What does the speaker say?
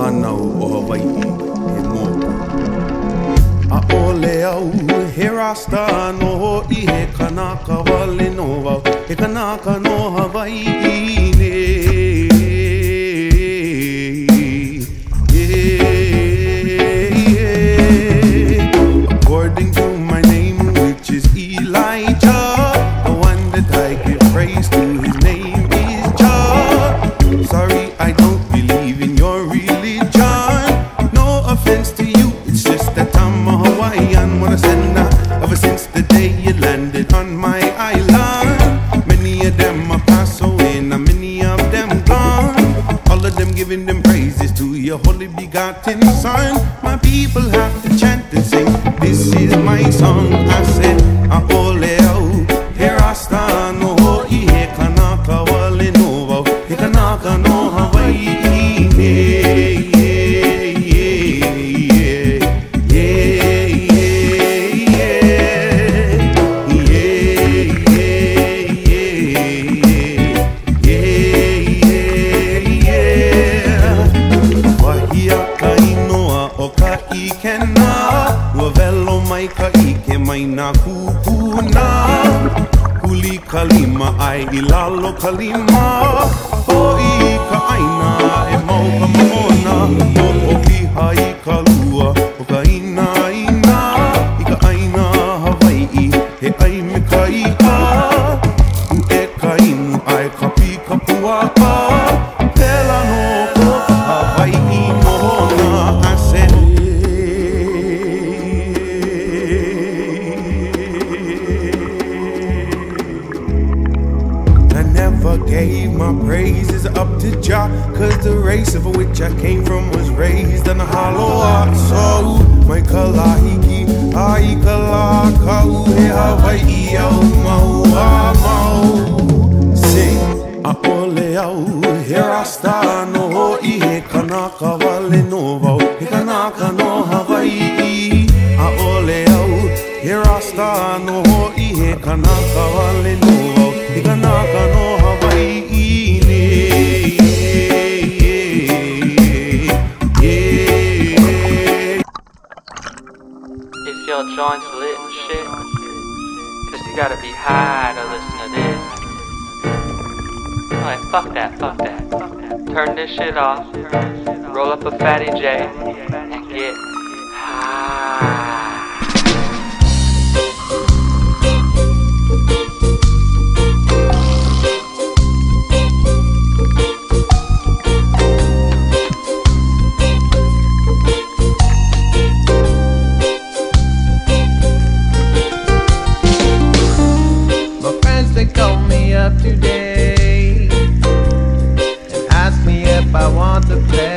hanau o Hawaii he moku. A ole au he rasta no I he kanaka wale no wau, he kanaka no Hawaii ne. According to my name, which is Elijah, the one that I give praise to, his name is Jah. Sorry, I don't believe in your religion. No offense to you, it's just that I'm a Hawaiian. Wanna send ever since the day you landed on my island. Many of them are passed away, now many of them gone. All of them giving them praises to your holy begotten Son. My people have to chant and sing, this is my song. I said, Aole au, he rasta no I he kanaka wale no wau, he kanaka no Hawaii ne. Maina kupuna Kuli kalima ai ilalo kalima Hoi ka aina e mau ka moona O piha I ka lua o ka ina ina I ka aina Hawaii he ai me ka ika U e ka inu ai ka pi ka pua Pela no ko Hawaii moona I said gave my praises up to Jah, cause the race of which I came from was raised on a hollow heart. So my kalahiki, ai kalakau he Hawaii au mau a mau. Sing a ole au he rasta no I he kanaka wale no wau, he kanaka no Hawaii. A ole au he rasta no I he kanaka wale no wau, he kanaka no Hawaii. Is your joints lit and shit? Cause you gotta be high to listen to this. Alright, fuck that, fuck that, fuck that. Turn this shit off, roll up a fatty J, and get high. Today and ask me if I want to play.